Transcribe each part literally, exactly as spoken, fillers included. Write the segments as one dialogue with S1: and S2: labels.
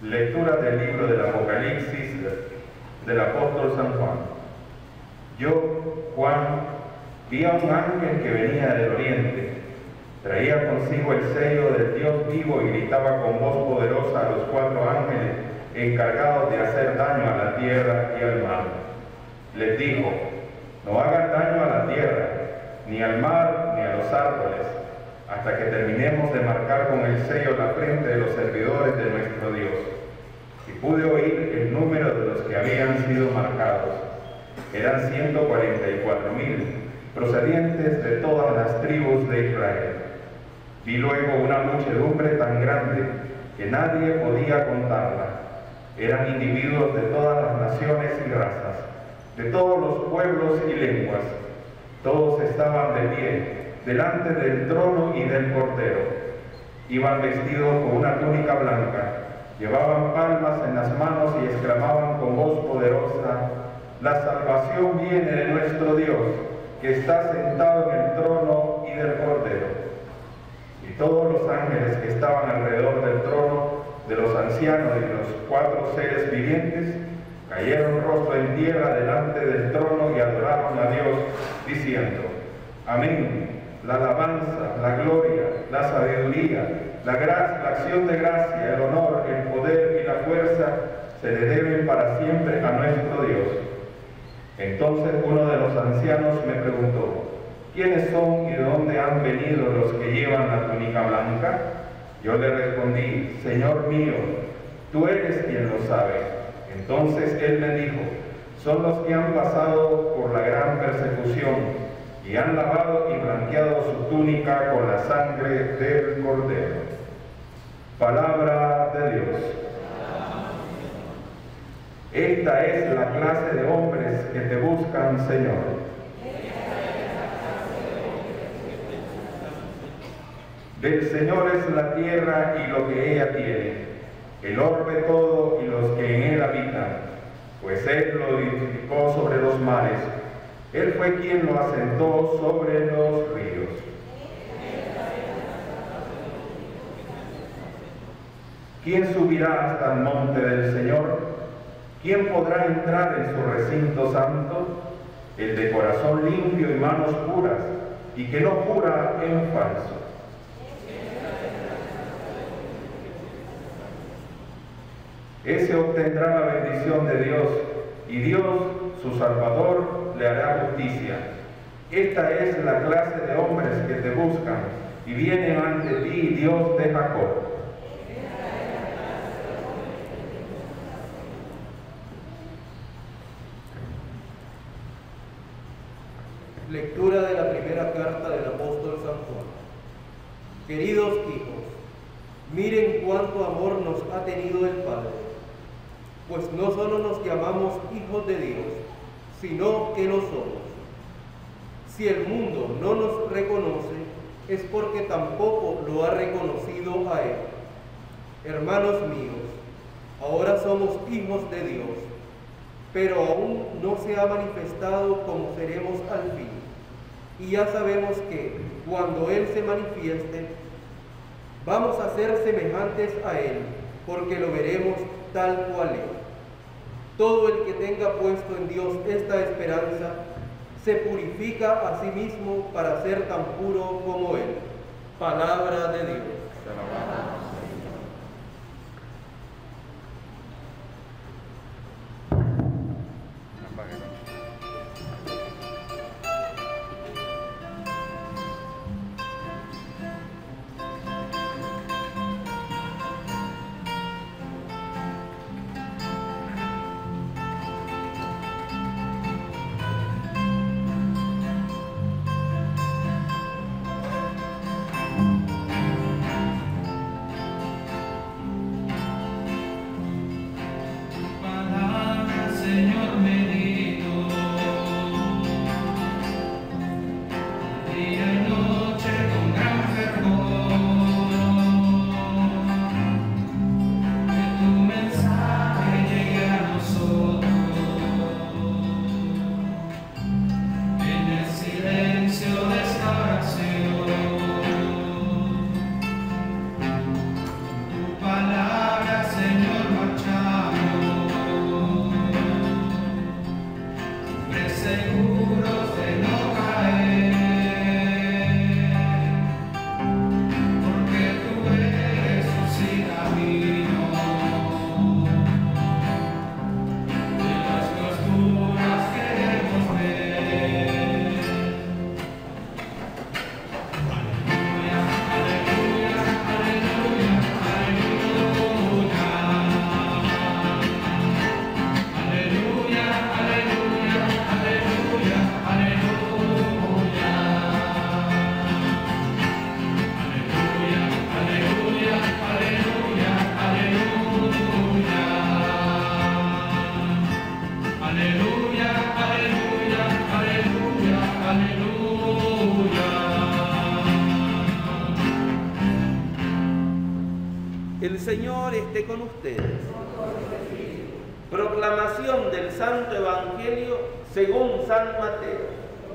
S1: Lectura del libro del Apocalipsis del apóstol San Juan. Yo, Juan, vi a un ángel que venía del oriente. Traía consigo el sello del Dios vivo y gritaba con voz poderosa a los cuatro ángeles encargados de hacer daño a la tierra y al mar. Les dijo: no hagan daño a la tierra, ni al mar, ni a los árboles, hasta que terminemos de marcar con el sello la frente de los servidores de nuestro Dios. Y pude oír el número de los que habían sido marcados. Eran ciento cuarenta y cuatro mil, procedientes de todas las tribus de Israel. Vi luego una muchedumbre tan grande que nadie podía contarla. Eran individuos de todas las naciones y razas, de todos los pueblos y lenguas. Todos estaban de pie delante del trono y del Cordero. Iban vestidos con una túnica blanca, llevaban palmas en las manos y exclamaban con voz poderosa: la salvación viene de nuestro Dios, que está sentado en el trono y del Cordero. Y todos los ángeles que estaban alrededor del trono, de los ancianos y de los cuatro seres vivientes, cayeron rostro en tierra delante del trono y adoraron a Dios, diciendo: amén. La alabanza, la gloria, la sabiduría, la gracia, la acción de gracia, el honor, el poder y la fuerza se le deben para siempre a nuestro Dios. Entonces uno de los ancianos me preguntó: ¿quiénes son y de dónde han venido los que llevan la túnica blanca? Yo le respondí: Señor mío, tú eres quien lo sabe. Entonces él me dijo: son los que han pasado por la gran persecución y han lavado y blanqueado su túnica con la sangre del Cordero. Palabra de Dios. Esta es la clase de hombres que te buscan, Señor. Del Señor es la tierra y lo que ella tiene, el orbe todo y los que en él habitan, pues Él lo edificó sobre los mares. Él fue quien lo asentó sobre los ríos. ¿Quién subirá hasta el monte del Señor? ¿Quién podrá entrar en su recinto santo? El de corazón limpio y manos puras, y que no jura en falso. Ese obtendrá la bendición de Dios, y Dios, su Salvador, le hará justicia. Esta es la clase de hombres que te buscan, y vienen ante ti, Dios de Jacob.
S2: Lectura de la primera carta del apóstol San Juan. Queridos hijos, miren cuánto amor nos ha tenido el Padre, pues no solo nos llamamos hijos de Dios, sino que lo somos. Si el mundo no nos reconoce, es porque tampoco lo ha reconocido a Él. Hermanos míos, ahora somos hijos de Dios, pero aún no se ha manifestado como seremos al fin. Y ya sabemos que, cuando Él se manifieste, vamos a ser semejantes a Él, porque lo veremos tal cual es. Todo el que tenga puesto en Dios esta esperanza, se purifica a sí mismo para ser tan puro como Él. Palabra de Dios.
S3: Aleluya, aleluya, aleluya, aleluya.
S2: El Señor esté con ustedes. Proclamación del Santo Evangelio según San Mateo.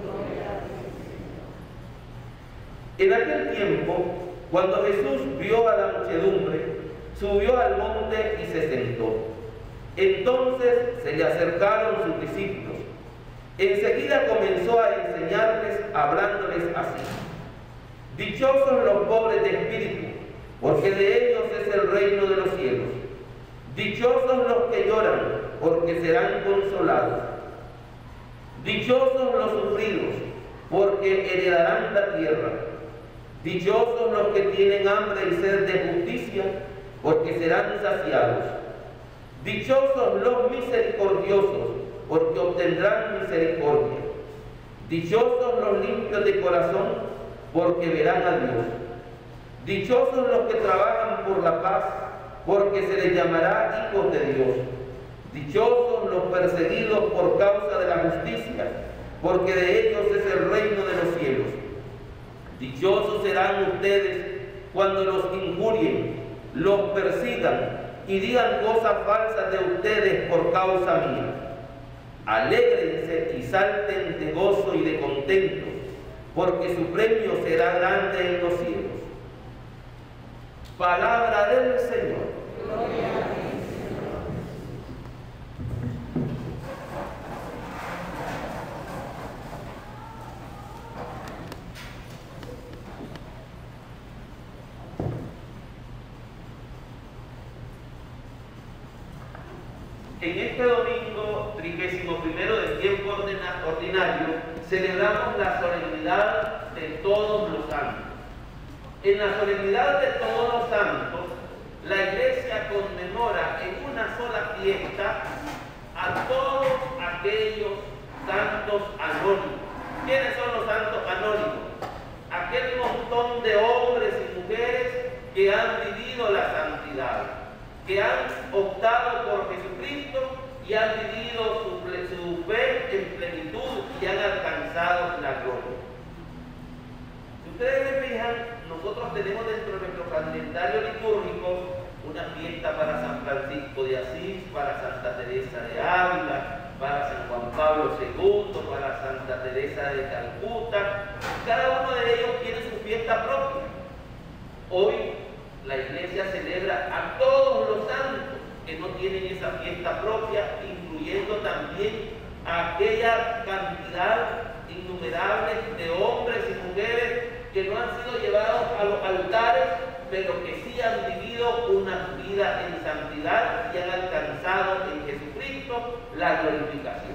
S2: En aquel tiempo, cuando Jesús vio a la muchedumbre, subió al monte y se sentó. Entonces se le acercaron sus discípulos. Enseguida comenzó a enseñarles, hablándoles así: dichosos los pobres de espíritu, porque de ellos es el reino de los cielos. Dichosos los que lloran, porque serán consolados. Dichosos los sufridos, porque heredarán la tierra. Dichosos los que tienen hambre y sed de justicia, porque serán saciados. Dichosos los misericordiosos, porque obtendrán misericordia. Dichosos los limpios de corazón, porque verán a Dios. Dichosos los que trabajan por la paz, porque se les llamará hijos de Dios. Dichosos los perseguidos por causa de la justicia, porque de ellos es el reino de los cielos. Dichosos serán ustedes cuando los injurien, los persigan y digan cosas falsas de ustedes por causa mía. Alégrense y salten de gozo y de contento, porque su premio será grande en los cielos. Palabra del Señor. Gloria a ti, Señor. En este domingo trigésimo primero del tiempo ordinario celebramos la solemnidad de todos los santos. En la solemnidad de todos los santos, la Iglesia conmemora en una sola fiesta a todos aquellos santos anónimos. ¿Quiénes son los santos anónimos? Aquel montón de hombres y mujeres que han vivido la santidad, que han optado por Jesucristo y han vivido su, su fe en plenitud y han alcanzado la gloria. Si ustedes se fijan, nosotros tenemos dentro de nuestro calendario litúrgico una fiesta para San Francisco de Asís, para Santa Teresa de Ávila, para San Juan Pablo segundo, para Santa Teresa de Calcuta. Cada uno de ellos tiene su fiesta propia. Hoy la Iglesia celebra a todos los santos que no tienen esa fiesta propia, incluyendo también a aquella cantidad innumerable de hombres y mujeres que no han sido llevados a los altares, pero que sí han vivido una vida en santidad y han alcanzado en Jesucristo la glorificación.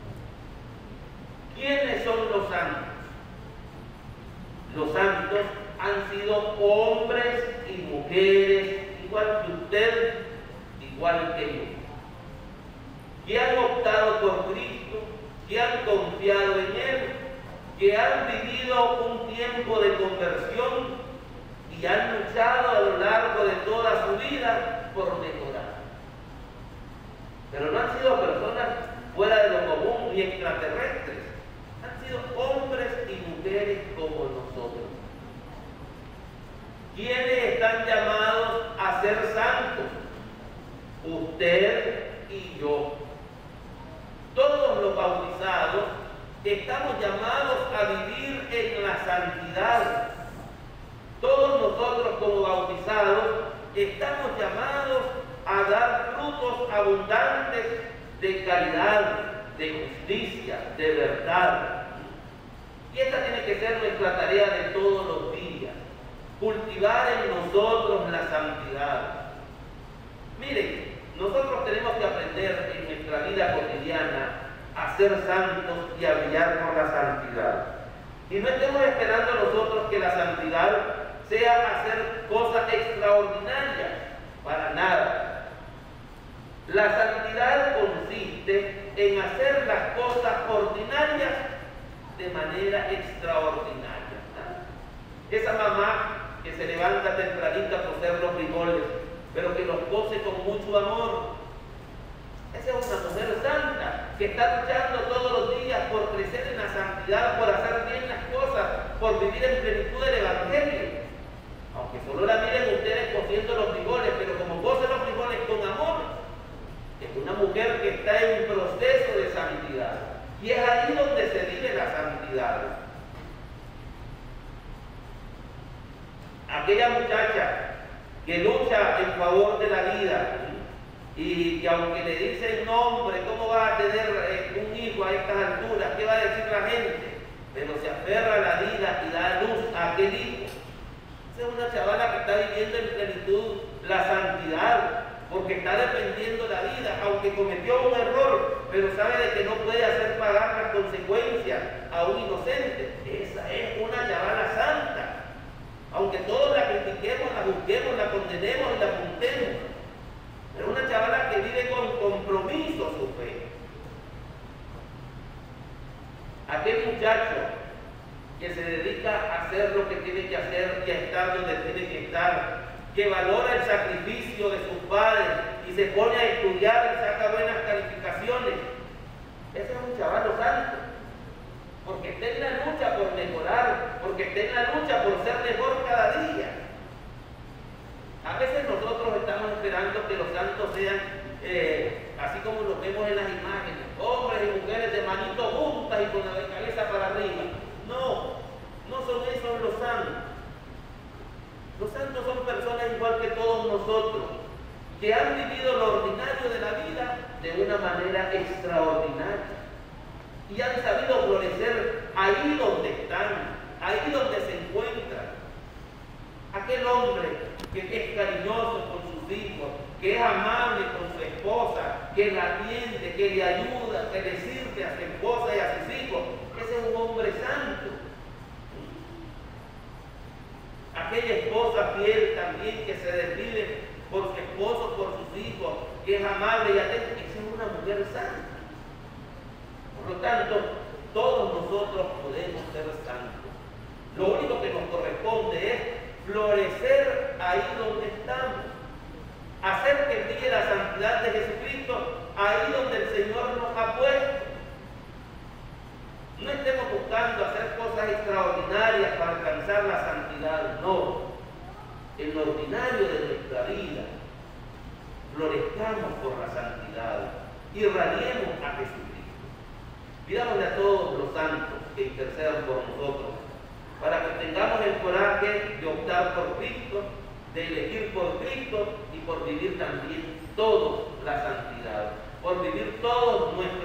S2: ¿Quiénes son los santos? Los santos han sido hombres y mujeres igual que usted, igual que yo, que han optado por Cristo, que han confiado en Él, que han vivido un tiempo de conversión y han luchado a lo largo de toda su vida por mejorar. Pero no han sido personas fuera de lo común ni extraterrestres, han sido hombres y mujeres como nosotros. ¿Quiénes están llamados a ser santos? Usted y yo. Todos los bautizados estamos llamados a vivir en la santidad. Todos nosotros como bautizados estamos llamados a dar frutos abundantes de caridad, de justicia, de verdad. Y esta tiene que ser nuestra tarea de todos los días, cultivar en nosotros la santidad. Miren, nosotros tenemos que aprender en nuestra vida cotidiana a ser santos y a brillar por la santidad. Y no estemos esperando nosotros que la santidad sea hacer cosas extraordinarias, para nada. La santidad consiste en hacer las cosas ordinarias de manera extraordinaria, ¿no? Esa mamá que se levanta tempranita a cocer los frijoles, pero que los cose con mucho amor, esa es una mujer santa.
S4: que está luchando todos los días por crecer en la santidad, por hacer bien las cosas, por vivir en plenitud del Evangelio. Aunque solo la miren ustedes cociendo los frijoles, pero como cocen los frijoles con amor, es una mujer que está en proceso de santidad. Y es ahí donde se vive la santidad. Aquella muchacha que lucha en favor de la vida y que aunque le dicen, no hombre, ¿cómo va a tener eh, un hijo a estas alturas? ¿Qué va a decir la gente? Pero se aferra a la vida y da luz a aquel hijo. Esa es una chavala que está viviendo en plenitud la santidad, porque está defendiendo la vida, aunque cometió un error, pero sabe de que no puede hacer pagar las consecuencias a un inocente. Esa es una chavala santa. Aunque todos la critiquemos, la juzguemos, la condenemos y la apuntemos, pero una chavala que vive con compromiso su fe. Aquel muchacho que se dedica a hacer lo que tiene que hacer y a estar donde tiene que estar, que valora el sacrificio de sus padres y se pone a estudiar y saca buenas calificaciones, ese es un chaval santo, porque está en la lucha por mejorar, porque está en la lucha por ser mejor cada día. A veces nosotros estamos esperando que los santos sean eh, así como los vemos en las imágenes, hombres y mujeres de manitos juntas y con la cabeza para arriba. No, no son esos los santos. Los santos son personas igual que todos nosotros, que han vivido lo ordinario de la vida de una manera extraordinaria y han sabido florecer ahí donde están, ahí donde se encuentran. Aquel hombre que es cariñoso con sus hijos, que es amable con su esposa, que la atiende, que le ayuda, que le sirve a su esposa y a sus hijos, ese es un hombre santo. Aquella esposa fiel también que se desvive por su esposo, por sus hijos, que es amable y atenta, esa es una mujer santa. Por lo tanto, todos nosotros podemos ser santos. Lo único que nos corresponde es florecer ahí donde estamos, hacer que brille la santidad de Jesucristo ahí donde el Señor nos ha puesto. No estemos buscando hacer cosas extraordinarias para alcanzar la santidad, no. En lo ordinario de nuestra vida, florezcamos por la santidad, irradiemos a Jesucristo. Pidámosle a todos los santos que intercedan por nosotros, para que tengamos el coraje de optar por Cristo, de elegir por Cristo y por vivir también todos la santidad, por vivir todos nuestros